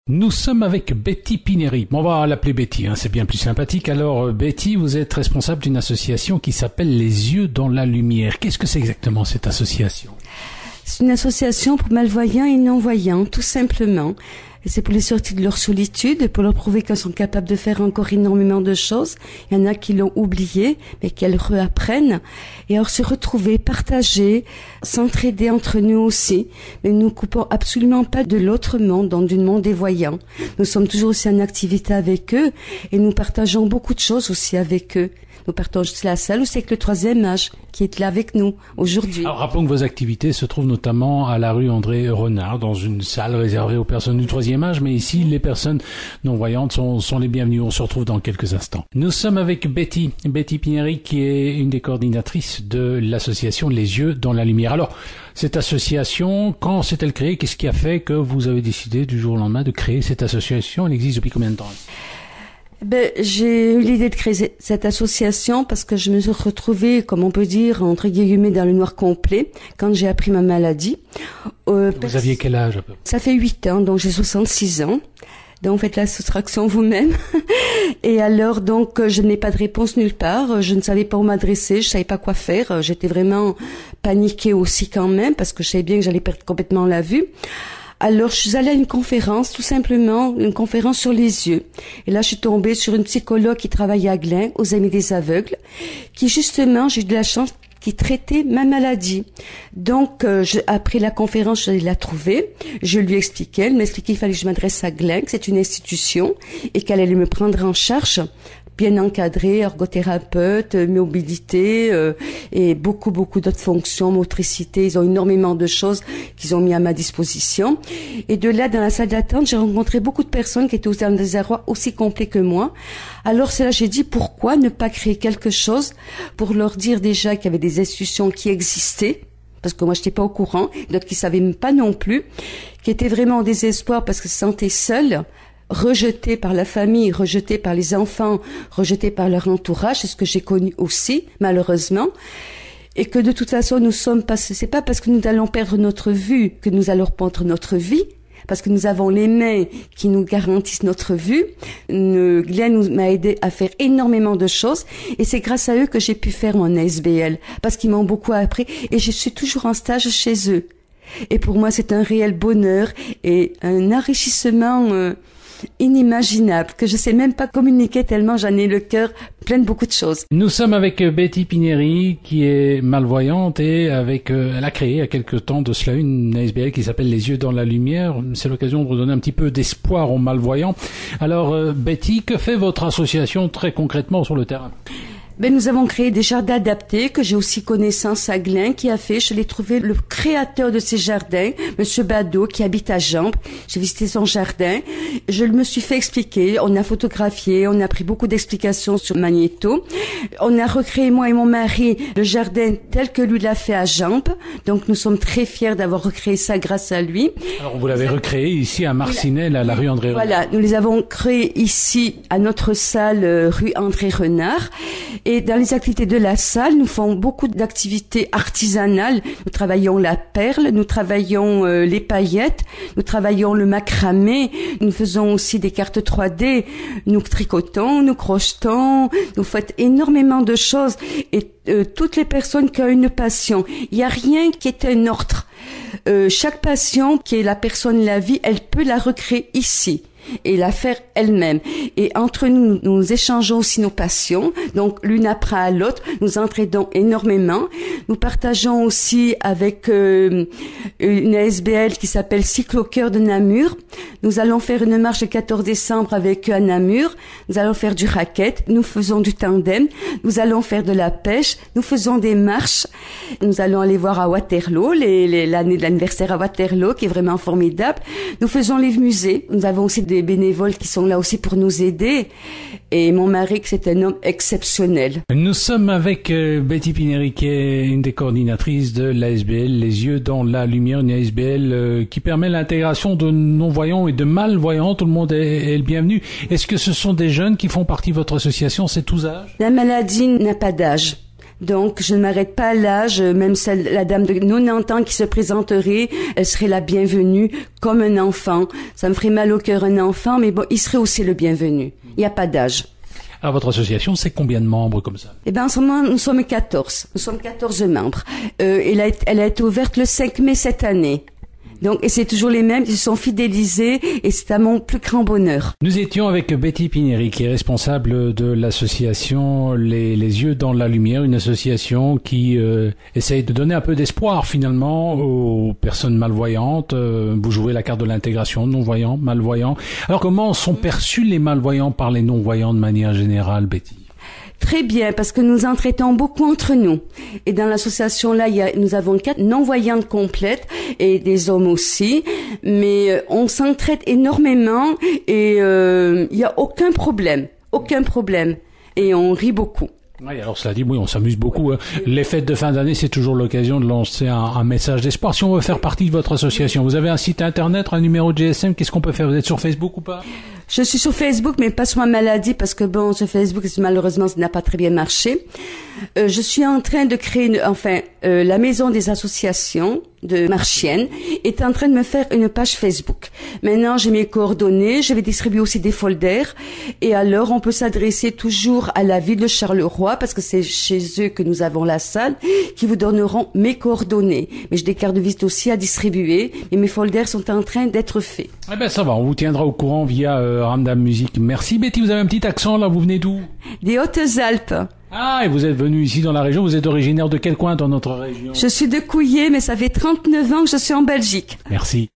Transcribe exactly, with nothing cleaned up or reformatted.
Nous sommes avec Betty Pineri. On va l'appeler Betty, hein, c'est bien plus sympathique. Alors Betty, vous êtes responsable d'une association qui s'appelle Les Yeux dans la Lumière. Qu'est-ce que c'est exactement cette association? C'est une association pour malvoyants et non-voyants, tout simplement. Et c'est pour les sortir de leur solitude, pour leur prouver qu'elles sont capables de faire encore énormément de choses. Il y en a qui l'ont oublié, mais qu'elles réapprennent. Et alors se retrouver, partager, s'entraider entre nous aussi. Mais nous ne coupons absolument pas de l'autre monde, donc du monde des voyants. Nous sommes toujours aussi en activité avec eux et nous partageons beaucoup de choses aussi avec eux. Nous partageons la salle aussi avec le troisième âge qui est là avec nous aujourd'hui. Alors rappelons que vos activités se trouvent notamment à la rue André Renard, dans une salle réservée aux personnes du troisième âge, mais ici les personnes non-voyantes sont, sont les bienvenues. On se retrouve dans quelques instants. Nous sommes avec Betty, Betty Pineri, qui est une des coordinatrices de l'association Les Yeux dans la Lumière. Alors, cette association, quand s'est-elle créée? Qu'est-ce qui a fait que vous avez décidé du jour au lendemain de créer cette association? Elle existe depuis combien de temps? Ben, j'ai eu l'idée de créer cette association parce que je me suis retrouvée, comme on peut dire, entre guillemets, dans le noir complet quand j'ai appris ma maladie. Euh, vous aviez quel âge à peu près? Ça fait huit ans, donc j'ai soixante-six ans. Donc faites la soustraction vous-même. Et alors donc je n'ai pas de réponse nulle part. Je ne savais pas où m'adresser, je savais pas quoi faire. J'étais vraiment paniquée aussi quand même parce que je savais bien que j'allais perdre complètement la vue. Alors, je suis allée à une conférence, tout simplement, une conférence sur les yeux. Et là, je suis tombée sur une psychologue qui travaillait à Glin, aux Amis des Aveugles, qui justement, j'ai eu de la chance, qui traitait ma maladie. Donc, euh, je, après la conférence, je la trouvée. Je lui expliquais, elle m'expliquait qu'il fallait que je m'adresse à Glin, que c'est une institution, et qu'elle allait me prendre en charge, bien encadré, ergothérapeute, mobilité euh, et beaucoup, beaucoup d'autres fonctions, motricité. Ils ont énormément de choses qu'ils ont mis à ma disposition. Et de là, dans la salle d'attente, j'ai rencontré beaucoup de personnes qui étaient dans un désarroi aussi complet que moi. Alors c'est là j'ai dit, pourquoi ne pas créer quelque chose pour leur dire déjà qu'il y avait des institutions qui existaient, parce que moi je n'étais pas au courant, d'autres qui ne savaient même pas non plus, qui étaient vraiment en désespoir parce que se sentaient seuls, rejetés par la famille, rejetés par les enfants, rejetés par leur entourage, c'est ce que j'ai connu aussi, malheureusement, et que de toute façon nous sommes pas, c'est pas parce que nous allons perdre notre vue que nous allons perdre notre vie, parce que nous avons les mains qui nous garantissent notre vue. Glenn nous m'a aidé à faire énormément de choses, et c'est grâce à eux que j'ai pu faire mon A S B L, parce qu'ils m'ont beaucoup appris, et je suis toujours en stage chez eux. Et pour moi, c'est un réel bonheur et un enrichissement euh, inimaginable, que je sais même pas communiquer tellement j'en ai le cœur plein de beaucoup de choses. Nous sommes avec Betty Pineri, qui est malvoyante et avec, euh, elle a créé il y a quelque temps de cela une A S B L qui s'appelle Les Yeux dans la Lumière. C'est l'occasion de redonner un petit peu d'espoir aux malvoyants. Alors euh, Betty, que fait votre association très concrètement sur le terrain? Ben, nous avons créé des jardins adaptés, que j'ai aussi connaissance à Glin, qui a fait, je l'ai trouvé le créateur de ces jardins, Monsieur Bado, qui habite à Jambre. J'ai visité son jardin. Je me suis fait expliquer. On a photographié, on a pris beaucoup d'explications sur Magnéto. On a recréé, moi et mon mari, le jardin tel que lui l'a fait à Jambre. Donc, nous sommes très fiers d'avoir recréé ça grâce à lui. Alors, vous l'avez recréé ici à Marcinelle, à la rue André Renard. Voilà, nous les avons créés ici, à notre salle, euh, rue André Renard. Et dans les activités de la salle, nous faisons beaucoup d'activités artisanales. Nous travaillons la perle, nous travaillons euh, les paillettes, nous travaillons le macramé, nous faisons aussi des cartes trois D, nous tricotons, nous crochetons, nous faisons énormément de choses. Et euh, toutes les personnes qui ont une passion, il n'y a rien qui est un ordre. Euh, chaque passion qui est la personne, la vie, elle peut la recréer ici et la faire elle-même. Et entre nous, nous échangeons aussi nos passions. Donc, l'une apprend à l'autre. Nous entraidons énormément. Nous partageons aussi avec euh, une A S B L qui s'appelle Cycle au cœur de Namur. Nous allons faire une marche le quatorze décembre avec eux à Namur. Nous allons faire du racket. Nous faisons du tandem. Nous allons faire de la pêche. Nous faisons des marches. Nous allons aller voir à Waterloo, les, les, l'année de l'anniversaire à Waterloo, qui est vraiment formidable. Nous faisons les musées. Nous avons aussi des bénévoles qui sont là aussi pour nous aider. Et mon mari, c'est un homme exceptionnel. Nous sommes avec euh, Betty Pineri, qui est une des coordinatrices de l'A S B L, Les Yeux dans la Lumière, une A S B L euh, qui permet l'intégration de non-voyants et de malvoyants. Tout le monde est, est le bienvenu. Est-ce que ce sont des jeunes qui font partie de votre association? C'est tous âges? La maladie n'a pas d'âge. Donc, je ne m'arrête pas à l'âge, même celle, la dame de quatre-vingt-dix ans qui se présenterait, elle serait la bienvenue comme un enfant. Ça me ferait mal au cœur un enfant, mais bon, il serait aussi le bienvenu. Il n'y a pas d'âge. Alors, votre association, c'est combien de membres comme ça? Eh ben, en ce moment, nous sommes quatorze. Nous sommes quatorze membres. Euh, elle a, elle a été ouverte le cinq mai cette année. Donc, et c'est toujours les mêmes, ils se sont fidélisés et c'est à mon plus grand bonheur. Nous étions avec Betty Pineri, qui est responsable de l'association Les, les Yeux dans la Lumière, une association qui euh, essaye de donner un peu d'espoir finalement aux personnes malvoyantes. Euh, vous jouez la carte de l'intégration, non-voyants, malvoyants. Alors, comment sont perçus les malvoyants par les non-voyants de manière générale, Betty? Très bien, parce que nous en traitons beaucoup entre nous. Et dans l'association là, il y a, nous avons quatre non-voyantes complètes et des hommes aussi. Mais euh, on s'entraide énormément et euh, il y a aucun problème, aucun problème. Et on rit beaucoup. Oui, alors cela dit, oui, on s'amuse beaucoup. Les fêtes de fin d'année, c'est toujours l'occasion de lancer un, un message d'espoir. Si on veut faire partie de votre association, vous avez un site internet, un numéro de G S M, qu'est-ce qu'on peut faire? Vous êtes sur Facebook ou pas? Je suis sur Facebook, mais pas sur ma maladie, parce que bon, sur Facebook, malheureusement, ça n'a pas très bien marché. Euh, je suis en train de créer, une, enfin, euh, la maison des associations de Marchienne est en train de me faire une page Facebook. Maintenant, j'ai mes coordonnées, je vais distribuer aussi des folders, et alors on peut s'adresser toujours à la ville de Charleroi, parce que c'est chez eux que nous avons la salle, qui vous donneront mes coordonnées. Mais j'ai des cartes de visite aussi à distribuer, et mes folders sont en train d'être faits. Eh ben ça va, on vous tiendra au courant via euh, Ramdam Musique. Merci Betty, vous avez un petit accent là, vous venez d'où? Des Hautes-Alpes. Ah, et vous êtes venu ici dans la région, vous êtes originaire de quel coin dans notre région? Je suis de Couillé, mais ça fait trente-neuf ans que je suis en Belgique. Merci.